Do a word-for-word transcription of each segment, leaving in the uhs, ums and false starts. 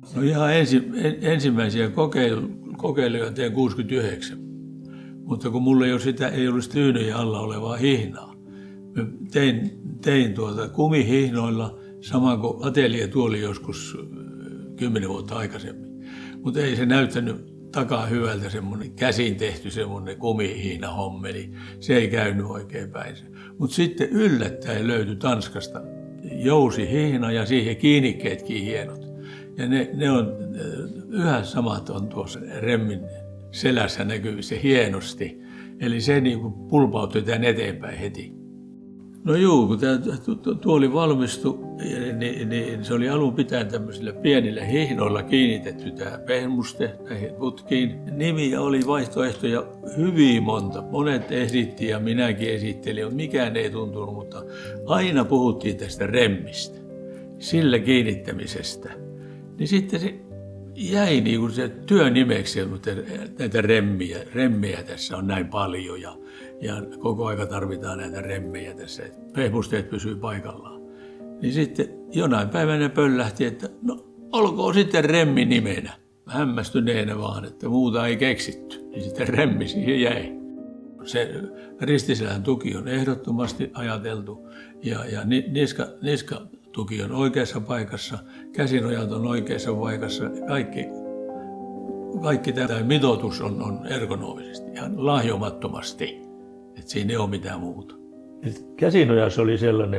No ihan ensi, en, ensimmäisiä kokeilu, kokeiluja tein kuusikymmentäyhdeksän, mutta kun mulla ei, ole sitä, ei ollut tyynyjen alla olevaa hihnaa. Mä tein, tein tuota kumihihnoilla sama kuin ateljeetuoli joskus kymmenen vuotta aikaisemmin. Mutta ei se näyttänyt takaa hyvältä semmoinen käsin tehty semmoinen kumihihnahommeli. Se ei käynyt oikein päin. Mutta sitten yllättäen löytyi Tanskasta jousihihna ja siihen kiinnikkeetkin hienot. Ja ne, ne on yhä samat on tuossa remmin selässä näkyy se hienosti. Eli se niin kuin pulpautti tämän eteenpäin heti. No juu, kun tämä tuoli valmistui, niin, niin se oli alun pitäen tämmöisillä pienillä hihnoilla kiinnitetty tämä pehmuste näihin putkiin. Nimiä oli vaihtoehtoja hyvin monta. Monet esitti ja minäkin esittelin, mutta mikään ei tuntunut, mutta aina puhuttiin tästä remmistä, sillä kiinnittämisestä. Niin sitten se jäi niin kuin se työnimeksi, mutta näitä remmiä, remmejä tässä on näin paljon ja, ja koko aika tarvitaan näitä remmejä tässä, että pehmusteet pysyy paikallaan. Niin sitten jonain päivänä pöllähti, että no olkoon sitten remmi nimenä. Hämmästyneenä vaan, että muuta ei keksitty, niin sitten remmi siihen jäi. Se ristiselän tuki on ehdottomasti ajateltu ja, ja niska, niska tuki on oikeassa paikassa, käsinojat on oikeassa paikassa, kaikki, kaikki tämä mitoitus on, on ergonomisesti, ihan lahjomattomasti, että siinä ei ole mitään muuta. Käsinojassa oli sellainen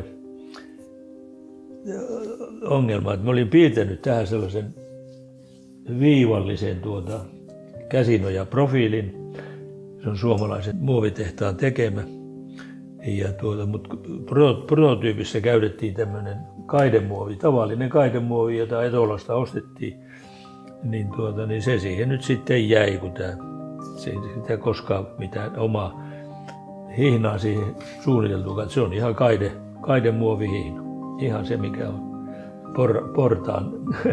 ongelma, että mä olin piirtänyt tähän sellaisen viivallisen tuota käsinojaprofiilin. Se on suomalaisen muovitehtaan tekemä. Ja tuota, mutta prototyypissä käytettiin tämmöinen kaidemuovi, tavallinen kaidemuovi, jota Etolasta ostettiin, niin, tuota, niin se siihen nyt sitten jäi, kun tämä, se ei sitä koskaan mitään omaa hihnaa siihen suunniteltukaan. Se on ihan kaide, kaidemuovihihna, ihan se mikä on por, portaan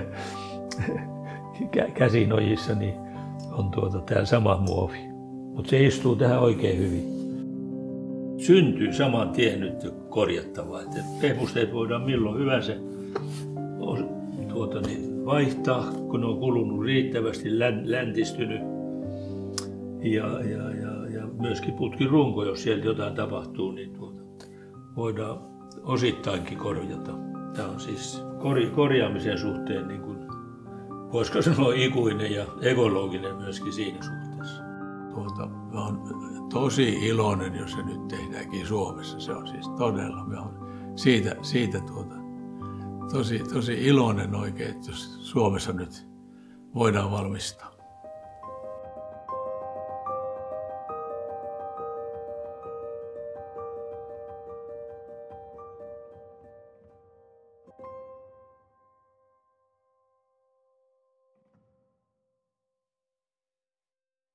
käsinojissa, niin on tuota, tämä sama muovi, mutta se istuu tähän oikein hyvin. Syntyy saman tien nyt korjattavaa, että pehmusteet voidaan milloin hyvänsä tuota, niin vaihtaa, kun on kulunut riittävästi, läntistynyt ja, ja, ja, ja myöskin putkirunko, jos sieltä jotain tapahtuu, niin tuota, voidaan osittainkin korjata. Tämä on siis kor, korjaamisen suhteen, niin kuin, voisiko sanoa, ikuinen ja ekologinen myöskin siinä suhteessa. Tuota, mä oon tosi iloinen, jos se nyt tehdäänkin Suomessa. Se on siis todella, mä oon siitä, siitä tuota, tosi, tosi iloinen oikein, että jos Suomessa nyt voidaan valmistaa.